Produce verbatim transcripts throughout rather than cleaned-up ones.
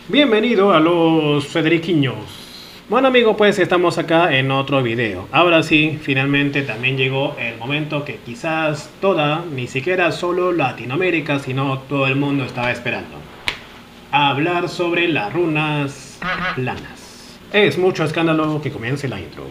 Bienvenido a los Federiquiños. Bueno amigo, pues estamos acá en otro video. Ahora sí, finalmente también llegó el momento que quizás toda, ni siquiera solo Latinoamérica, sino todo el mundo estaba esperando. Hablar sobre las runas planas. Es mucho escándalo que comience la intro.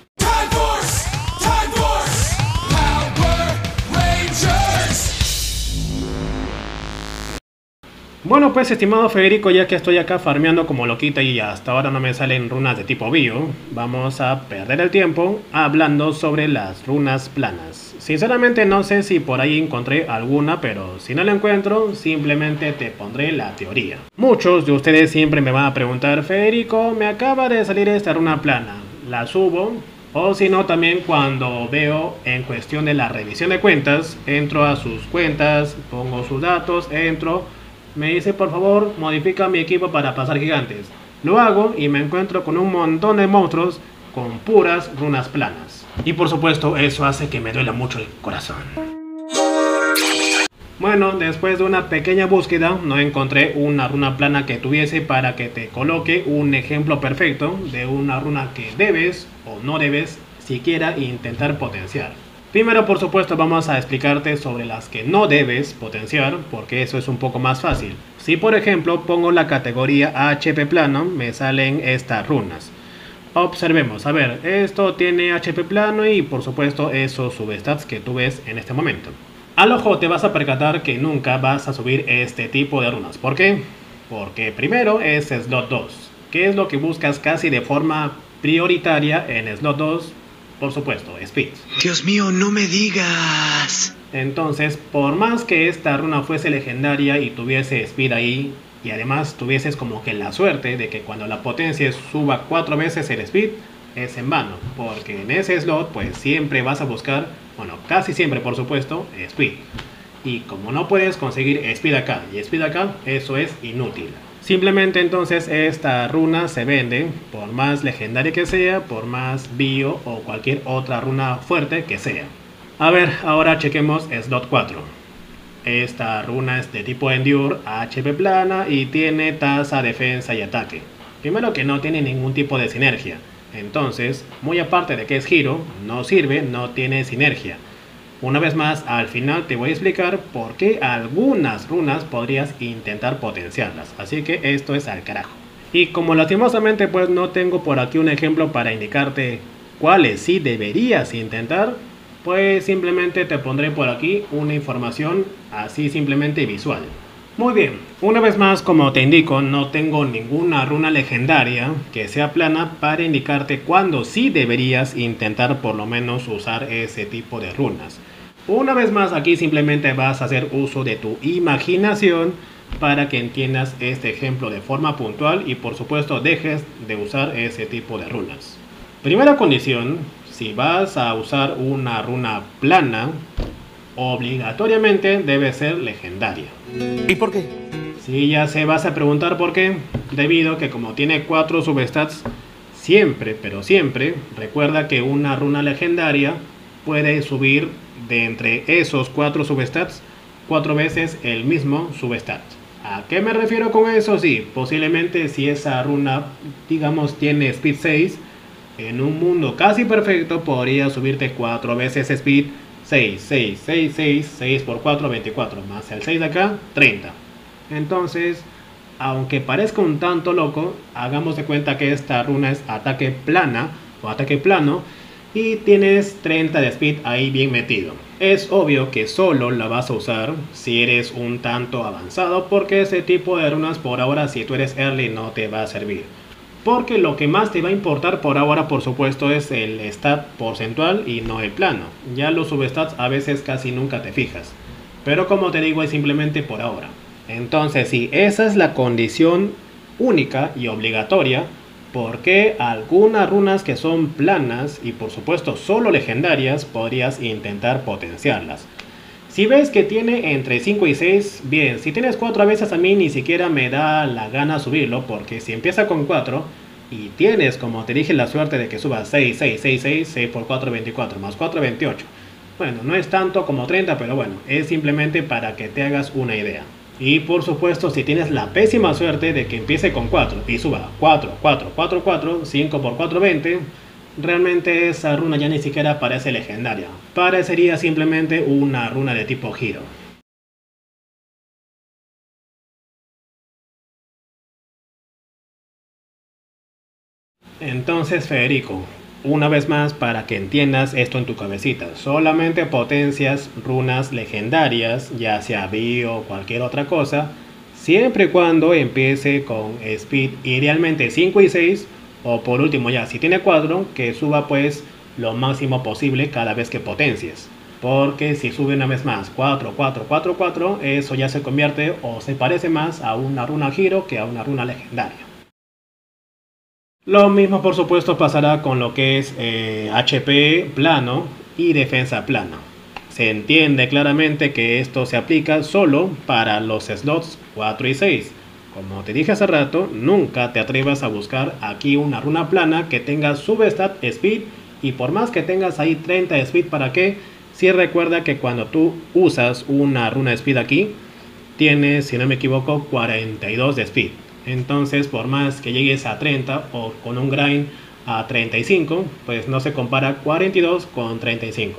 Bueno pues estimado Federico, ya que estoy acá farmeando como loquita y hasta ahora no me salen runas de tipo bio, vamos a perder el tiempo hablando sobre las runas planas. Sinceramente no sé si por ahí encontré alguna, pero si no la encuentro, simplemente te pondré la teoría. Muchos de ustedes siempre me van a preguntar: Federico, me acaba de salir esta runa plana, ¿la subo? O si no, también cuando veo en cuestión de la revisión de cuentas, entro a sus cuentas, pongo sus datos, entro... Me dice, por favor, modifica mi equipo para pasar gigantes. Lo hago y me encuentro con un montón de monstruos con puras runas planas. Y por supuesto, eso hace que me duela mucho el corazón. Bueno, después de una pequeña búsqueda, no encontré una runa plana que tuviese para que te coloque un ejemplo perfecto de una runa que debes o no debes siquiera intentar potenciar. Primero, por supuesto, vamos a explicarte sobre las que no debes potenciar, porque eso es un poco más fácil. Si por ejemplo pongo la categoría H P plano, me salen estas runas. Observemos, a ver, esto tiene H P plano y por supuesto esos substats que tú ves en este momento. Al ojo te vas a percatar que nunca vas a subir este tipo de runas. ¿Por qué? Porque primero es slot dos, que es lo que buscas casi de forma prioritaria en slot dos. Por supuesto, Speed. Dios mío, no me digas. Entonces, por más que esta runa fuese legendaria y tuviese Speed ahí, y además tuvieses como que la suerte de que cuando la potencies suba cuatro veces el Speed, es en vano, porque en ese slot pues siempre vas a buscar, bueno, casi siempre por supuesto, Speed. Y como no puedes conseguir Speed acá y Speed acá, eso es inútil. Simplemente entonces esta runa se vende, por más legendaria que sea, por más bio o cualquier otra runa fuerte que sea. A ver, ahora chequemos slot cuatro. Esta runa es de tipo Endure, H P plana y tiene tasa, defensa y ataque. Primero que no tiene ningún tipo de sinergia. Entonces, muy aparte de que es giro, no sirve, no tiene sinergia. Una vez más, al final te voy a explicar por qué algunas runas podrías intentar potenciarlas. Así que esto es al carajo. Y como lastimosamente pues no tengo por aquí un ejemplo para indicarte cuáles sí deberías intentar, pues simplemente te pondré por aquí una información así simplemente visual. Muy bien, una vez más, como te indico, no tengo ninguna runa legendaria que sea plana para indicarte cuándo sí deberías intentar por lo menos usar ese tipo de runas. Una vez más, aquí simplemente vas a hacer uso de tu imaginación para que entiendas este ejemplo de forma puntual y por supuesto dejes de usar ese tipo de runas. Primera condición, si vas a usar una runa plana, obligatoriamente debe ser legendaria. ¿Y por qué? Sí, ya se vas a preguntar por qué. Debido a que como tiene cuatro substats, siempre, pero siempre, recuerda que una runa legendaria puede subir de entre esos cuatro substats cuatro veces el mismo substat. ¿A qué me refiero con eso? Sí, posiblemente si esa runa, digamos, tiene Speed seis, en un mundo casi perfecto podría subirte cuatro veces Speed seis, seis, seis, seis, seis por cuatro, veinticuatro, más el seis de acá, treinta. Entonces, aunque parezca un tanto loco, hagamos de cuenta que esta runa es ataque plana o ataque plano y tienes treinta de speed ahí bien metido. Es obvio que solo la vas a usar si eres un tanto avanzado, porque ese tipo de runas por ahora, si tú eres early, no te va a servir. Porque lo que más te va a importar por ahora, por supuesto, es el stat porcentual y no el plano. Ya los substats a veces casi nunca te fijas. Pero como te digo, es simplemente por ahora. Entonces, si esa es la condición única y obligatoria, ¿por qué algunas runas que son planas y por supuesto solo legendarias podrías intentar potenciarlas? Si ves que tiene entre cinco y seis, bien. Si tienes cuatro veces, a mí ni siquiera me da la gana subirlo, porque si empieza con cuatro y tienes, como te dije, la suerte de que suba seis, seis, seis, seis, seis por cuatro, veinticuatro, más cuatro, veintiocho. Bueno, no es tanto como treinta, pero bueno, es simplemente para que te hagas una idea. Y por supuesto, si tienes la pésima suerte de que empiece con cuatro y suba cuatro, cuatro, cuatro, cuatro, cinco por cuatro, veinte, realmente esa runa ya ni siquiera parece legendaria. Parecería simplemente una runa de tipo giro. Entonces, Federico, una vez más para que entiendas esto en tu cabecita, solamente potencias runas legendarias, ya sea bio o cualquier otra cosa, siempre y cuando empiece con speed idealmente cinco y seis, o por último ya si tiene cuatro, que suba pues lo máximo posible cada vez que potencies. Porque si sube una vez más cuatro, cuatro, cuatro, cuatro, eso ya se convierte o se parece más a una runa giro que a una runa legendaria. Lo mismo por supuesto pasará con lo que es eh, H P plano y defensa plana. Se entiende claramente que esto se aplica solo para los slots cuatro y seis. Como te dije hace rato, nunca te atrevas a buscar aquí una runa plana que tenga substat speed, y por más que tengas ahí treinta de speed, ¿para qué? Si recuerda que cuando tú usas una runa speed aquí, tienes, si no me equivoco, cuarenta y dos de speed. Entonces, por más que llegues a treinta o con un grind a treinta y cinco, pues no se compara cuarenta y dos con treinta y cinco.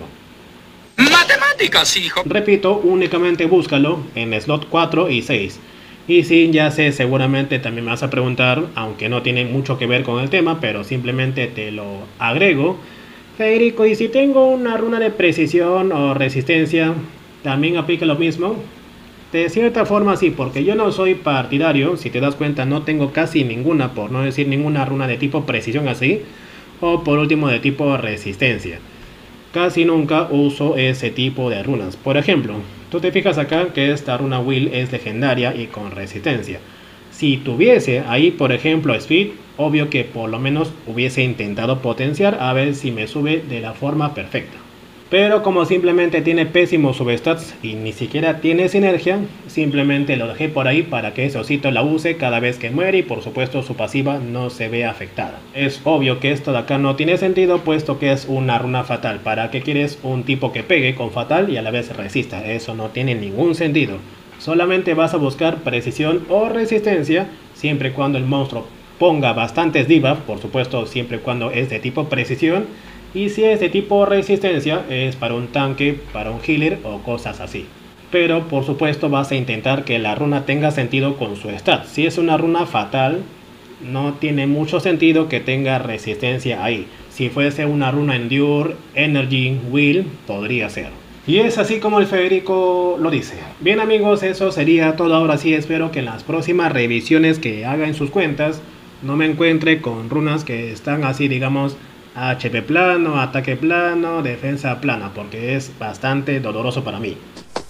Matemáticas, hijo. Repito, únicamente búscalo en slot cuatro y seis. Y sí, ya sé, seguramente también me vas a preguntar, aunque no tiene mucho que ver con el tema, pero simplemente te lo agrego. Federico, ¿y si tengo una runa de precisión o resistencia, también aplica lo mismo? De cierta forma sí, porque yo no soy partidario, si te das cuenta no tengo casi ninguna, por no decir ninguna runa de tipo precisión así, o por último de tipo resistencia. Casi nunca uso ese tipo de runas. Por ejemplo, tú te fijas acá que esta runa Will es legendaria y con resistencia. Si tuviese ahí por ejemplo Speed, obvio que por lo menos hubiese intentado potenciar a ver si me sube de la forma perfecta. Pero como simplemente tiene pésimos substats y ni siquiera tiene sinergia, simplemente lo dejé por ahí para que ese osito la use cada vez que muere y por supuesto su pasiva no se vea afectada. Es obvio que esto de acá no tiene sentido puesto que es una runa fatal. ¿Para qué quieres un tipo que pegue con fatal y a la vez resista? Eso no tiene ningún sentido. Solamente vas a buscar precisión o resistencia siempre y cuando el monstruo ponga bastantes debuff, por supuesto siempre y cuando es de tipo precisión. Y si es de tipo resistencia, es para un tanque, para un healer o cosas así. Pero por supuesto vas a intentar que la runa tenga sentido con su stat. Si es una runa fatal, no tiene mucho sentido que tenga resistencia ahí. Si fuese una runa Endure, Energy, Will, podría ser. Y es así como el Federico lo dice. Bien amigos, eso sería todo ahora sí. Espero que en las próximas revisiones que haga en sus cuentas no me encuentre con runas que están así, digamos, H P plano, ataque plano, defensa plana, porque es bastante doloroso para mí.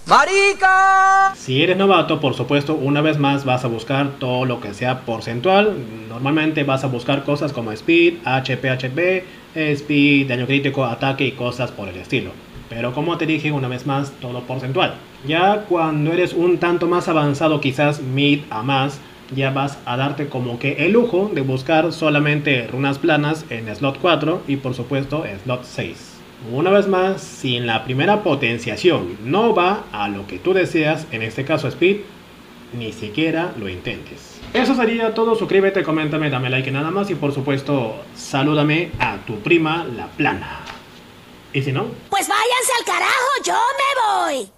¡Marica! Si eres novato, por supuesto, una vez más vas a buscar todo lo que sea porcentual. Normalmente vas a buscar cosas como Speed, H P, H P, Speed, daño crítico, ataque y cosas por el estilo. Pero como te dije, una vez más, todo porcentual. Ya cuando eres un tanto más avanzado, quizás mid a más, ya vas a darte como que el lujo de buscar solamente runas planas en slot cuatro y por supuesto slot seis. Una vez más, si en la primera potenciación no va a lo que tú deseas, en este caso Speed, ni siquiera lo intentes. Eso sería todo, suscríbete, coméntame, dame like y nada más, y por supuesto salúdame a tu prima la plana. ¿Y si no? Pues váyanse al carajo, yo me voy.